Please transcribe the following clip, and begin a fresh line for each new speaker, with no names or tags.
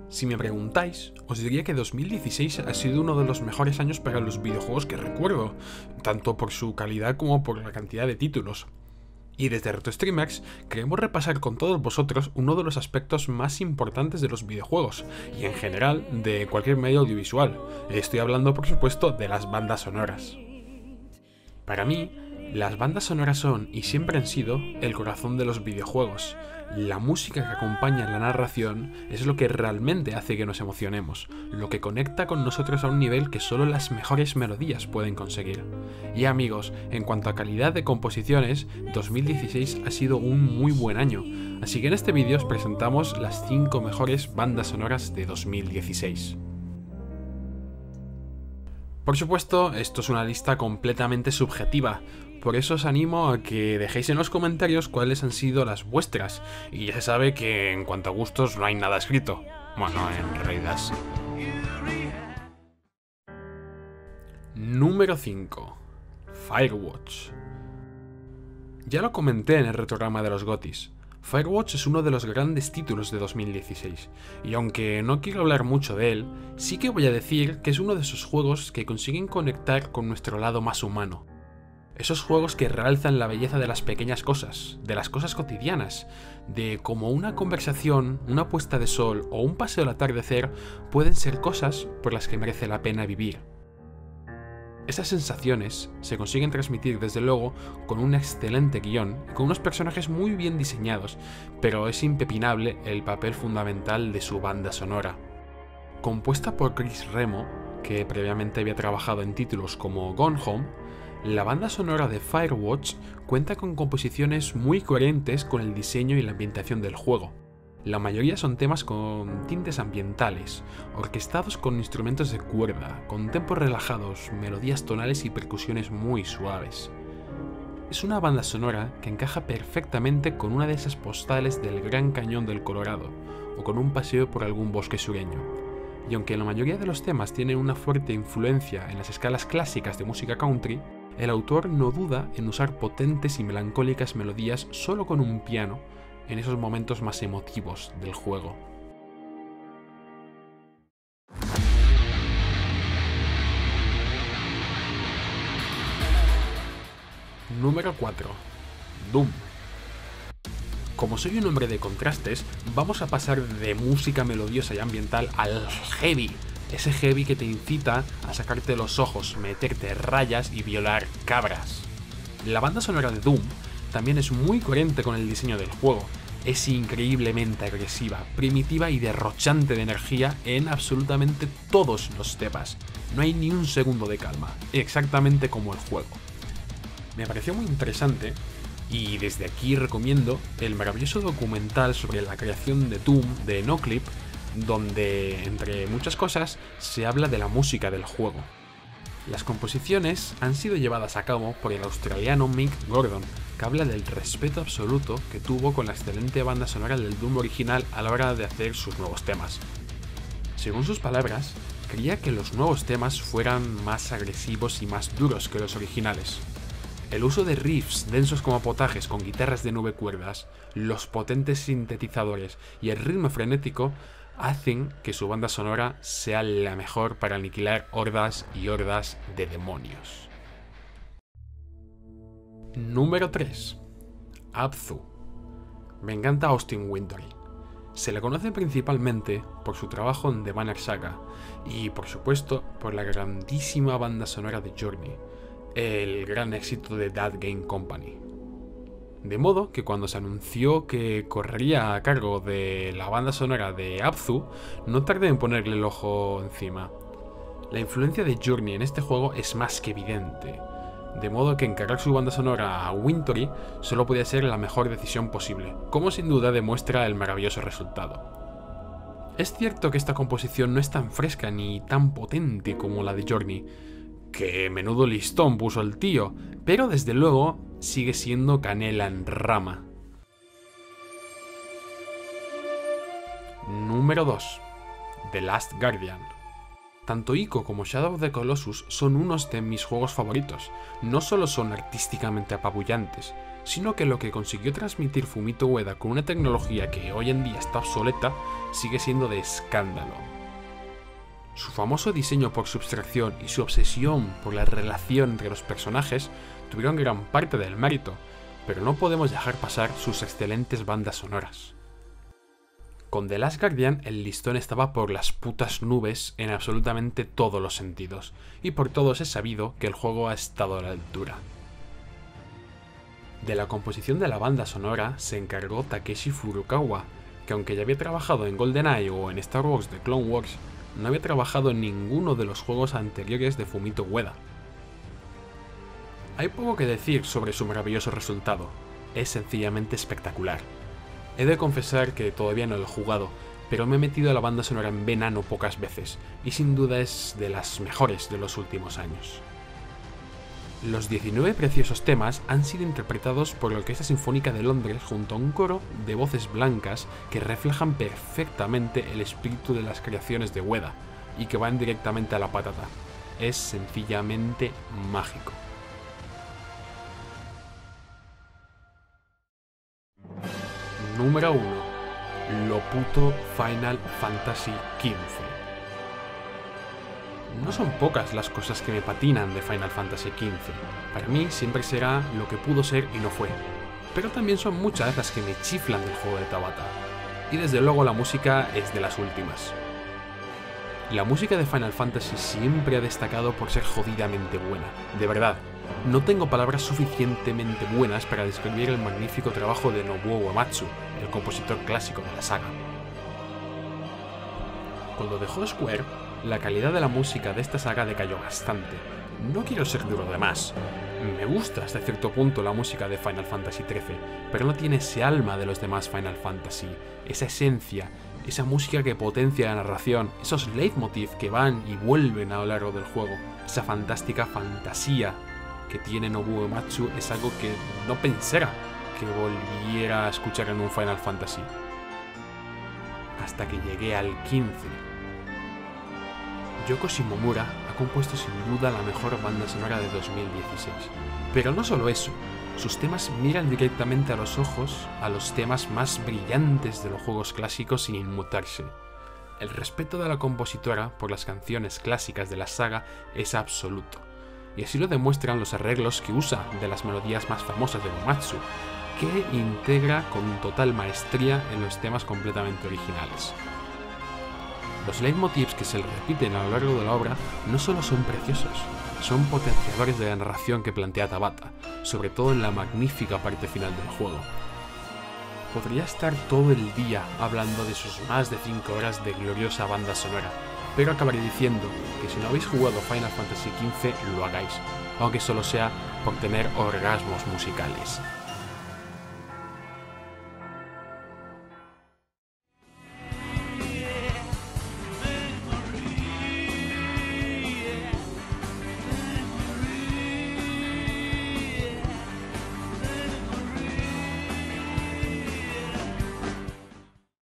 Si me preguntáis, os diría que 2016 ha sido uno de los mejores años para los videojuegos que recuerdo, tanto por su calidad como por la cantidad de títulos. Y desde RetroStreamers queremos repasar con todos vosotros uno de los aspectos más importantes de los videojuegos, y en general de cualquier medio audiovisual. Estoy hablando, por supuesto, de las bandas sonoras. Para mí, las bandas sonoras son, y siempre han sido, el corazón de los videojuegos. La música que acompaña la narración es lo que realmente hace que nos emocionemos, lo que conecta con nosotros a un nivel que solo las mejores melodías pueden conseguir. Y amigos, en cuanto a calidad de composiciones, 2016 ha sido un muy buen año, así que en este vídeo os presentamos las 5 mejores bandas sonoras de 2016. Por supuesto, esto es una lista completamente subjetiva, por eso os animo a que dejéis en los comentarios cuáles han sido las vuestras, y ya se sabe que en cuanto a gustos no hay nada escrito. Bueno, en realidad sí. Número 5. Firewatch. Ya lo comenté en el retrograma de los GOTYs. Firewatch es uno de los grandes títulos de 2016, y aunque no quiero hablar mucho de él, sí que voy a decir que es uno de esos juegos que consiguen conectar con nuestro lado más humano. Esos juegos que realzan la belleza de las pequeñas cosas, de las cosas cotidianas, de cómo una conversación, una puesta de sol o un paseo al atardecer pueden ser cosas por las que merece la pena vivir. Esas sensaciones se consiguen transmitir desde luego con un excelente guión y con unos personajes muy bien diseñados, pero es impepinable el papel fundamental de su banda sonora. Compuesta por Chris Remo, que previamente había trabajado en títulos como Gone Home, la banda sonora de Firewatch cuenta con composiciones muy coherentes con el diseño y la ambientación del juego. La mayoría son temas con tintes ambientales, orquestados con instrumentos de cuerda, con tempos relajados, melodías tonales y percusiones muy suaves. Es una banda sonora que encaja perfectamente con una de esas postales del Gran Cañón del Colorado, o con un paseo por algún bosque sureño. Y aunque la mayoría de los temas tienen una fuerte influencia en las escalas clásicas de música country, el autor no duda en usar potentes y melancólicas melodías solo con un piano, en esos momentos más emotivos del juego. Número 4. Doom. Como soy un hombre de contrastes, vamos a pasar de música melodiosa y ambiental al heavy. Ese heavy que te incita a sacarte los ojos, meterte rayas y violar cabras. La banda sonora de Doom también es muy coherente con el diseño del juego. Es increíblemente agresiva, primitiva y derrochante de energía en absolutamente todos los temas. No hay ni un segundo de calma, exactamente como el juego. Me pareció muy interesante y desde aquí recomiendo el maravilloso documental sobre la creación de Doom de Noclip, donde, entre muchas cosas, se habla de la música del juego. Las composiciones han sido llevadas a cabo por el australiano Mick Gordon, que habla del respeto absoluto que tuvo con la excelente banda sonora del Doom original a la hora de hacer sus nuevos temas. Según sus palabras, quería que los nuevos temas fueran más agresivos y más duros que los originales. El uso de riffs densos como potajes con guitarras de 9 cuerdas, los potentes sintetizadores y el ritmo frenético hacen que su banda sonora sea la mejor para aniquilar hordas y hordas de demonios. Número 3. Abzu. Me encanta Austin Wintory. Se le conoce principalmente por su trabajo en The Banner Saga y, por supuesto, por la grandísima banda sonora de Journey, el gran éxito de That Game Company. De modo que cuando se anunció que correría a cargo de la banda sonora de Abzu, no tardé en ponerle el ojo encima. La influencia de Journey en este juego es más que evidente, de modo que encargar su banda sonora a Wintory solo podía ser la mejor decisión posible, como sin duda demuestra el maravilloso resultado. Es cierto que esta composición no es tan fresca ni tan potente como la de Journey, que menudo listón puso el tío, pero desde luego sigue siendo canela en rama. Número 2. The Last Guardian. Tanto Ico como Shadow of the Colossus son unos de mis juegos favoritos. No solo son artísticamente apabullantes, sino que lo que consiguió transmitir Fumito Ueda con una tecnología que hoy en día está obsoleta, sigue siendo de escándalo. Su famoso diseño por subtracción y su obsesión por la relación entre los personajes tuvieron gran parte del mérito, pero no podemos dejar pasar sus excelentes bandas sonoras. Con The Last Guardian el listón estaba por las putas nubes en absolutamente todos los sentidos, y por todos es sabido que el juego ha estado a la altura. De la composición de la banda sonora se encargó Takeshi Furukawa, que aunque ya había trabajado en GoldenEye o en Star Wars The Clone Wars, no había trabajado en ninguno de los juegos anteriores de Fumito Ueda. Hay poco que decir sobre su maravilloso resultado, es sencillamente espectacular. He de confesar que todavía no lo he jugado, pero me he metido a la banda sonora en vena no pocas veces, y sin duda es de las mejores de los últimos años. Los 19 preciosos temas han sido interpretados por la Orquesta Sinfónica de Londres junto a un coro de voces blancas que reflejan perfectamente el espíritu de las creaciones de Ueda, y que van directamente a la patata. Es sencillamente mágico. Número 1. Lo puto Final Fantasy XV. No son pocas las cosas que me patinan de Final Fantasy XV. Para mí siempre será lo que pudo ser y no fue. Pero también son muchas las que me chiflan del juego de Tabata. Y desde luego la música es de las últimas. La música de Final Fantasy siempre ha destacado por ser jodidamente buena. De verdad, no tengo palabras suficientemente buenas para describir el magnífico trabajo de Nobuo Uematsu, el compositor clásico de la saga. Cuando dejó Square, la calidad de la música de esta saga decayó bastante. No quiero ser duro de más. Me gusta hasta cierto punto la música de Final Fantasy XIII, pero no tiene ese alma de los demás Final Fantasy, esa esencia, esa música que potencia la narración, esos leitmotiv que van y vuelven a lo largo del juego, esa fantástica fantasía que tiene Nobuo Uematsu es algo que no pensara que volviera a escuchar en un Final Fantasy. Hasta que llegué al 15. Yoko Shimomura ha compuesto sin duda la mejor banda sonora de 2016. Pero no solo eso, sus temas miran directamente a los ojos a los temas más brillantes de los juegos clásicos sin inmutarse. El respeto de la compositora por las canciones clásicas de la saga es absoluto, y así lo demuestran los arreglos que usa de las melodías más famosas de Uematsu, que integra con total maestría en los temas completamente originales. Los leitmotivs que se repiten a lo largo de la obra no solo son preciosos, son potenciadores de la narración que plantea Tabata, sobre todo en la magnífica parte final del juego. Podría estar todo el día hablando de sus más de 5 horas de gloriosa banda sonora, pero acabaré diciendo que si no habéis jugado Final Fantasy XV lo hagáis, aunque solo sea por tener orgasmos musicales.